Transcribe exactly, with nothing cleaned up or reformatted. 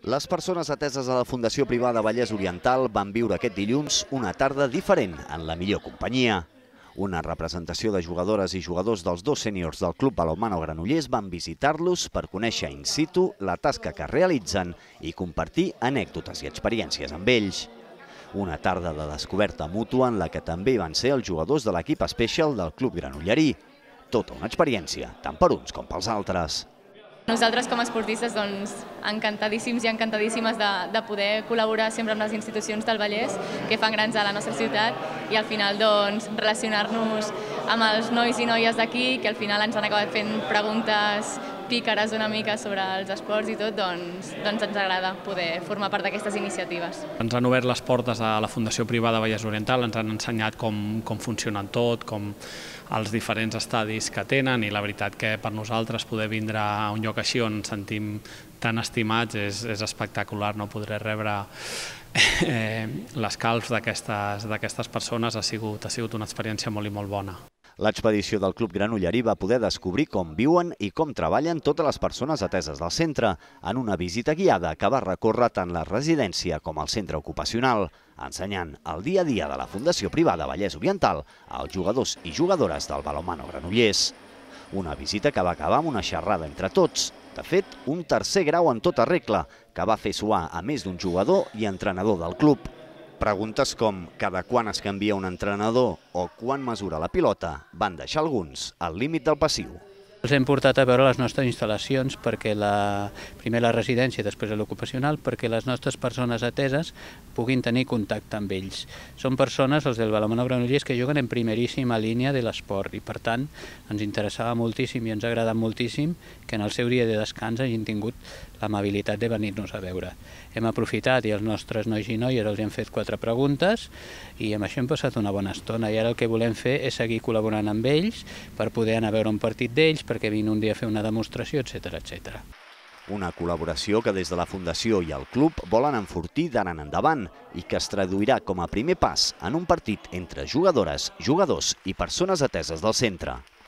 Les persones ateses a la Fundació Privada Vallès Oriental van viure aquest dilluns una tarda diferent en la millor companyia. Una representació de jugadores i jugadors dels dos sèniors del Club Balonmano Granollers van visitar-los per conèixer in situ la tasca que realitzen i compartir anècdotes i experiències amb ells. Una tarda de descoberta mútua en la que també van ser els jugadors de l'equip Special del Club Granollerí. Tota una experiència, tant per uns com pels altres. Nosaltres com a esportistes doncs, encantadíssims i encantadíssimes de, de poder col·laborar sempre amb les institucions del Vallès que fan grans a la nostra ciutat i al final doncs, relacionar-nos amb els nois i noies d'aquí que al final ens han acabat fent preguntes pícares una mica sobre els esports i tot, doncs, doncs ens agrada poder formar part d'aquestes iniciatives. Ens han obert les portes a la Fundació Privada Vallès Oriental, ens han ensenyat com, com funciona tot, com els diferents estadis que tenen i la veritat que per nosaltres poder vindre a un lloc així on ens sentim tan estimats és, és espectacular, no podré rebre eh, l'escalf d'aquestes persones, ha sigut, ha sigut una experiència molt i molt bona. L'expedició del Club Granollerí va poder descobrir com viuen i com treballen totes les persones ateses del centre en una visita guiada que va recórrer tant la residència com el centre ocupacional, ensenyant el dia a dia de la Fundació Privada Vallès Oriental als jugadors i jugadores del Balonmano Granollers. Una visita que va acabar amb una xerrada entre tots, de fet, un tercer grau en tota regla, que va fer suar a més d'un jugador i entrenador del club. Preguntes com cada quan es canvia un entrenador o quan mesura la pilota van deixar alguns al límit del passiu. Els hem portat a veure les nostres instal·lacions, perquè la, primer la residència i després l'ocupacional, perquè les nostres persones ateses puguin tenir contacte amb ells. Són persones, els del Balonmano Granollers, que juguen en primeríssima línia de l'esport i per tant ens interessava moltíssim i ens ha agradat moltíssim que en el seu dia de descans hagin tingut l'amabilitat de venir-nos a veure. Hem aprofitat i els nostres nois i noies els hem fet quatre preguntes i amb això hem passat una bona estona i ara el que volem fer és seguir col·laborant amb ells per poder anar a veure un partit d'ells, perquè vinguin un dia a fer una demostració, etcètera, etcètera. Una col·laboració que des de la Fundació i el club volen enfortir d'ara en endavant i que es traduirà com a primer pas en un partit entre jugadores, jugadors i persones ateses del centre.